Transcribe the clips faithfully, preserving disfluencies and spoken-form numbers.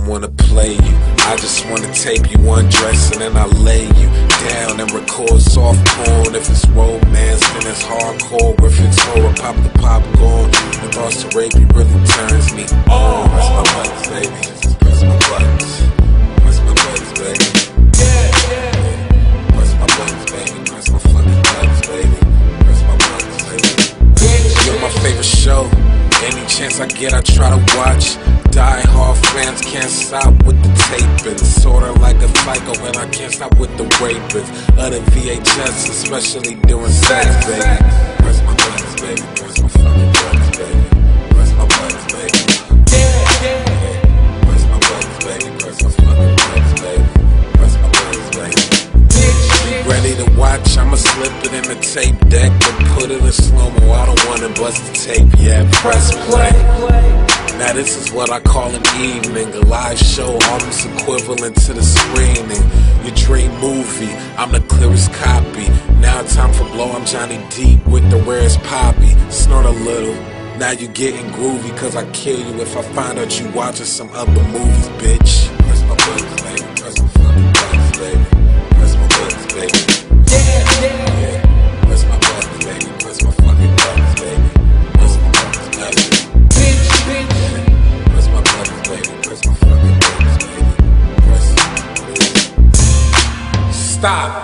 wanna play you. I just wanna tape you undressing and I lay you down and record soft porn. If it's romance, then it's hardcore. If it's horror, pop the popcorn. The thoughts to rape you really turns me on. Press my buttons, baby. Just press my buttons. Press my buttons, baby. Yeah, yeah. Press my buttons, baby. Press my fucking buttons, baby. Press my buttons, baby. You're my favorite show. Any chance I get, I try to watch. Die hard fans can't stop with the taping. Sorta like a psycho, and I can't stop with the raping. Other V H S, especially during sex, baby. Press my buttons, baby. Press my fucking buttons, baby. Press my buttons, baby. Yeah, yeah. Press my buttons, baby. Press my fucking buttons, baby. Press my buttons, baby. Ready to watch? I'ma slip it in the tape deck and put it in slow-mo. I don't wanna bust the tape yet. Press play. Now this is what I call an evening, a live show almost equivalent to the screening. Your dream movie, I'm the clearest copy. Now time for blow, I'm Johnny Deep with the rarest poppy. Snort a little, now you getting groovy, cause I kill you if I find out you watching some other movies, bitch. Press my buttons, baby, press my fucking buttons, baby. Press my buttons, baby. Yeah, yeah, yeah. Press my buttons, baby, press my fucking buttons, baby. Press my buttons, baby. Bitch, bitch. Press my buttons, baby, press my fucking buttons, baby. Press, bitch. Stop.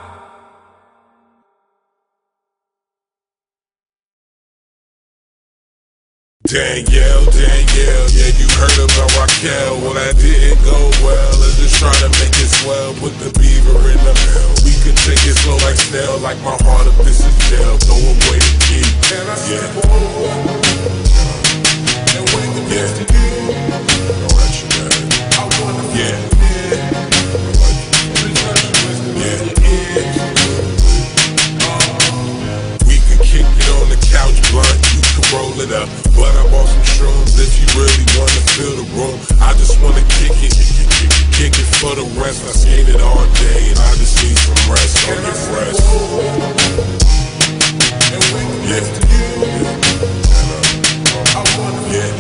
Danielle, Danielle, yeah, you heard about Raquel. Well, that didn't go well. Let's just try to make it swell. Put the beaver in the hell. We could take it slow like snail, like my heart if this is jail. Throw away the key. Can I yeah. And wake up next to you. Don't let you down. I wanna yeah. We could kick it on the couch, blunt. You can roll it up. But I bought some shrooms if you really wanna fill the room. I just wanna kick it, kick it, kick it, kick it for the rest. I skated all day and I just need some rest on your breast. Yeah, yeah,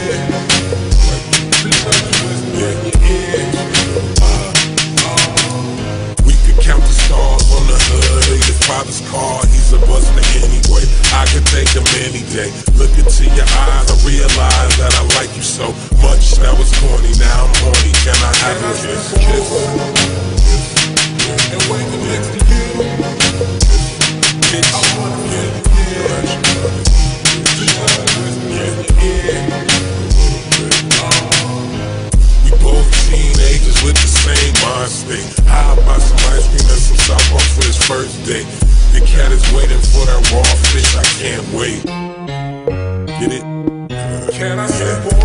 yeah. We could count the stars on the hood of your father's car. He's a buster anyway. I could take him any day. Look into your eyes, I realize that I like you so much. That was corny, now I'm horny. Can I have a kiss? Kiss, kiss, yeah. And wake up next to you. Kiss, I wanna yeah, yeah. Yeah, yeah. We both teenagers with the same mind state. How about some ice cream and some softball for his first date? The cat is waiting for that raw fish, I can't wait. Get it? Can I say, boy?